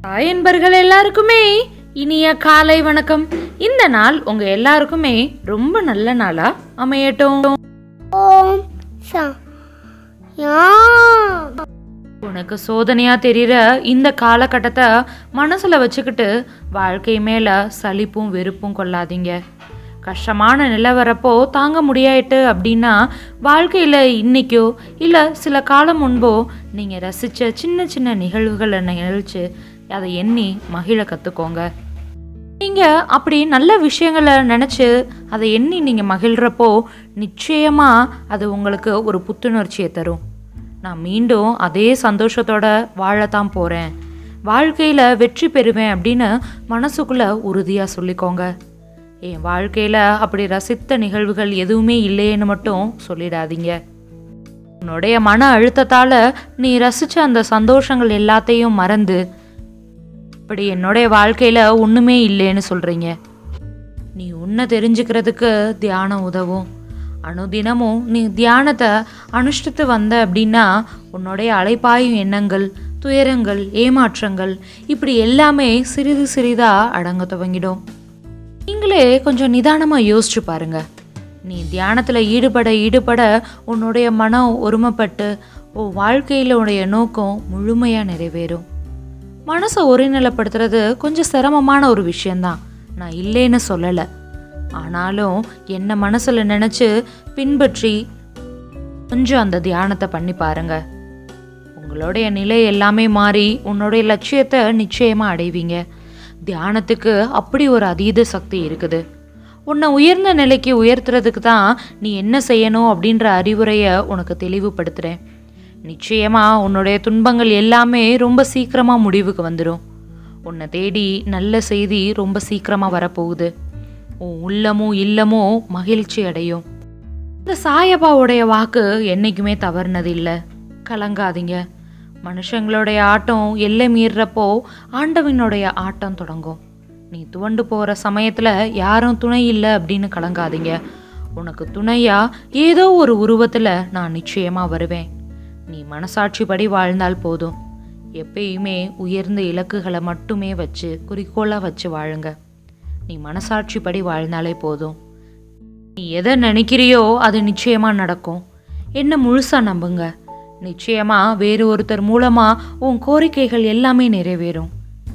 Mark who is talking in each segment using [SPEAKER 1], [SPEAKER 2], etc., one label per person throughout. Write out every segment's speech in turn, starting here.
[SPEAKER 1] தாய் என்பர்கள் எல்லாருக்குமே இனிய காலை வணக்கம். இந்த நாள் உங்க எல்லாருக்குமே ரொம்ப நல்ல நாளா அமையட்டும். உனக்கு சோதனையா தெரியுற இந்த காலகட்டத்தை மனசுல வச்சுக்கிட்டு வாழ்க்கை மேல சலிப்பும் வெறுப்பும் கொள்ளாதீங்க. கஷ்டமான நிலை வரப்போ தாங்க முடியாயிட்டு அப்படின்னா வாழ்க்கையில் இன்றைக்கோ இல்லை சில காலம் முன்போ நீங்கள் ரசித்த சின்ன சின்ன நிகழ்வுகளை நிகழ்ச்சி அதை எண்ணி மகிழ கற்றுக்கோங்க. நீங்கள் அப்படி நல்ல விஷயங்களை நினச்சி அதை எண்ணி நீங்கள் மகிழ்கிறப்போ நிச்சயமாக அது உங்களுக்கு ஒரு புத்துணர்ச்சியை தரும். நான் மீண்டும் அதே சந்தோஷத்தோட வாழத்தான் போகிறேன், வாழ்க்கையில் வெற்றி பெறுவேன் அப்படின்னு மனசுக்குள்ளே உறுதியாக சொல்லிக்கோங்க. என் வாழ்க்கையில் அப்படி ரசித்த நிகழ்வுகள் எதுவுமே இல்லையேன்னு மட்டும் சொல்லிடாதீங்க. உன்னுடைய மன அழுத்தத்தால் நீ ரசித்த அந்த சந்தோஷங்கள் எல்லாத்தையும் மறந்து அப்படி என்னுடைய வாழ்க்கையில் ஒன்றுமே இல்லைன்னு சொல்கிறீங்க. நீ உன்னை தெரிஞ்சுக்கிறதுக்கு தியானம் உதவும். அனுதினமும் நீ தியானத்தை அனுஷ்டித்து வந்த அப்படின்னா உன்னுடைய அலைப்பாயும் எண்ணங்கள், துயரங்கள், ஏமாற்றங்கள் இப்படி எல்லாமே சிறிது சிறிதாக அடங்க துவங்கிடும். நீங்களே கொஞ்சம் நிதானமாக யோசிச்சு பாருங்க. நீ தியானத்தில் ஈடுபட உன்னுடைய மனம் ஒருமைப்பட்டு உன் வாழ்க்கையில் உடைய நோக்கம் முழுமையாக நிறைவேறும். மனசை ஒருநிலைப்படுத்துறது கொஞ்சம் சிரமமான ஒரு விஷயந்தான், நான் இல்லைன்னு சொல்லலை. ஆனாலும் என்ன மனசில் நினச்சி பின்பற்றி கொஞ்சம் அந்த தியானத்தை பண்ணி பாருங்க. உங்களுடைய நிலை எல்லாமே மாறி உன்னுடைய லட்சியத்தை நிச்சயமாக அடைவீங்க. தியானத்துக்கு அப்படி ஒரு அதீத சக்தி இருக்குது. உன்னை உயர்ந்த நிலைக்கு உயர்த்துறதுக்கு தான் நீ என்ன செய்யணும் அப்படின்ற அறிவுரையை உனக்கு தெளிவுபடுத்துகிறேன். நிச்சயமாக உன்னுடைய துன்பங்கள் எல்லாமே ரொம்ப சீக்கிரமாக முடிவுக்கு வந்துடும். உன்னை தேடி நல்ல செய்தி ரொம்ப சீக்கிரமாக வரப்போகுது. உன் உள்ளமும் இல்லமும் மகிழ்ச்சி அடையும். இந்த சாயபாவுடைய வாக்கு என்றைக்குமே தவறுனது இல்லை. கலங்காதீங்க. மனுஷங்களுடைய ஆட்டம் எல்லை மீறப்போ ஆண்டவனுடைய ஆட்டம் தொடங்கும். நீ துவண்டு போகிற சமயத்தில் யாரும் துணை இல்லை அப்படின்னு கலங்காதீங்க. உனக்கு துணையா ஏதோ ஒரு உருவத்தில் நான் நிச்சயமாக வருவேன். நீ மனசாட்சிப்படி வாழ்ந்தால் போதும். எப்பயுமே உயர்ந்த இலக்குகளை மட்டுமே வச்சு குறிக்கோளாக வச்சு வாழுங்க. நீ மனசாட்சிப்படி வாழ்ந்தாலே போதும். நீ எதை நினைக்கிறியோ அது நிச்சயமாக நடக்கும். என்ன முழுசாக நம்புங்க. நிச்சயமாக வேறு ஒருத்தர் மூலமாக உன் கோரிக்கைகள் எல்லாமே நிறைவேறும்.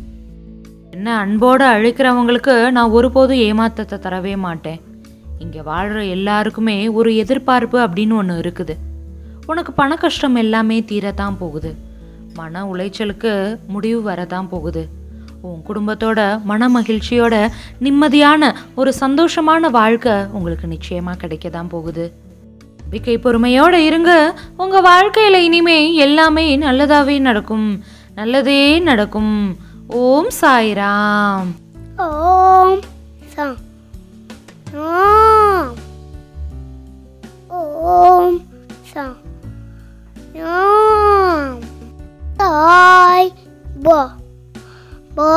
[SPEAKER 1] என்ன அன்போடு அழைக்கிறவங்களுக்கு நான் ஒருபோதும் ஏமாற்றத்தை தரவே மாட்டேன். இங்கே வாழ்கிற எல்லாருக்குமே ஒரு எதிர்பார்ப்பு அப்படின்னு ஒன்று இருக்குது. உனக்கு பண கஷ்டம் எல்லாமே தீரத்தான் போகுது. மன உளைச்சலுக்கு முடிவு வரதான் போகுது. உன் குடும்பத்தோட மன மகிழ்ச்சியோட நிம்மதியான ஒரு சந்தோஷமான வாழ்க்கை உங்களுக்கு நிச்சயமாக கிடைக்க தான் போகுது. நம்பிக்கை பொறுமையோட இருங்க. உங்க வாழ்க்கையில இனிமே எல்லாமே நல்லதாவே நடக்கும், நல்லதே நடக்கும். ஓம் சாய்ராம்.
[SPEAKER 2] ஓம் சாய். ஓம் சாய். சாய் பா பா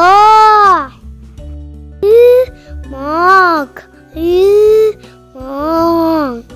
[SPEAKER 2] மாக் மாக்